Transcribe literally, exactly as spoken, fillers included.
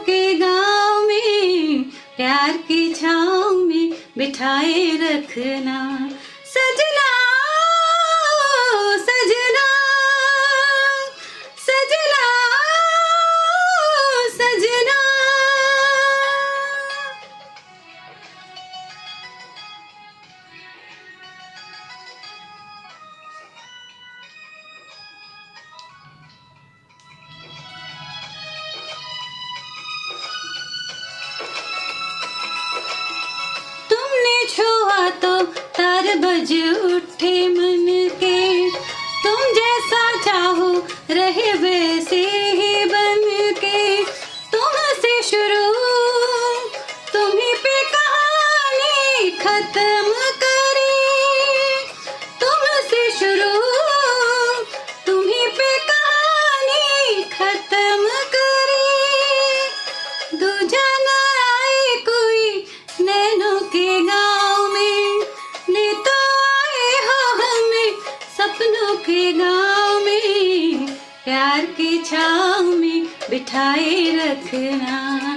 के गाँव में प्यार की छाँव में बिठाए रखना। सजना सजना सजना सजना। तुमने छुआ तो तार बज उठे मन के, तुम जैसा चाहो रहे वैसे ही बन के। तुमसे शुरू तुम्हीं पे कहानी खत्म करी, तुमसे शुरू तुम्हीं पे कहानी खत्म करी। दूजा ना आए कोई नैनों के गाँव में, ले तो आए हो हमें सपनों के गाँव में। प्यार की छाँव में बिठाए रखना।